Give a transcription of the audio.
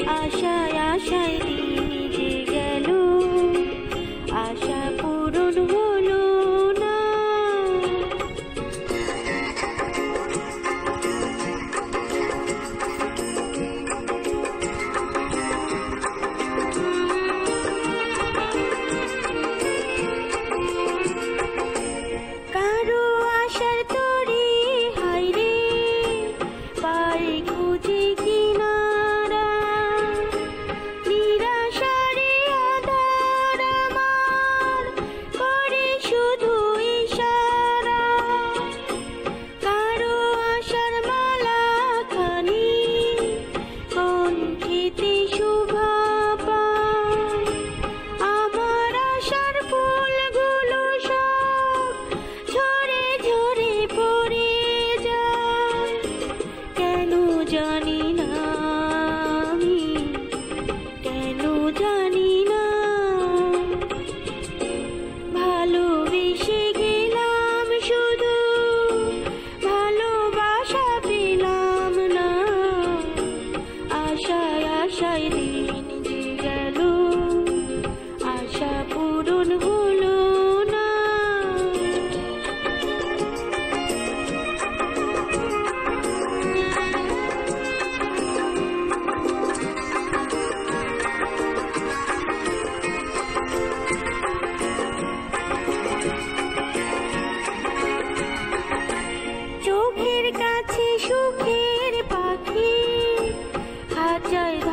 আশায় আশায় দিন যে গেল, আশা পূরণ হলো না। কারো আশার তরি হায়রে পাই খুঁজে কিনারা, নিরাশারে আধার আমার করে শুধু ইশারা। কারো আশার মালা খানি কণ্ঠেতে শোভা পায়, আমার আশার ফুলগুলো সব ঝরে ঝরে পড়ে যায়। কেন জানি না আমি, কেন জানি না, ভালোবেসে গেলাম শুধু ভালোবাসা পেলাম না। আশায় আশায় দিন যে গেল, আশা পূরণ হলো না। চোখের কাছে সুখের পাখি হাজার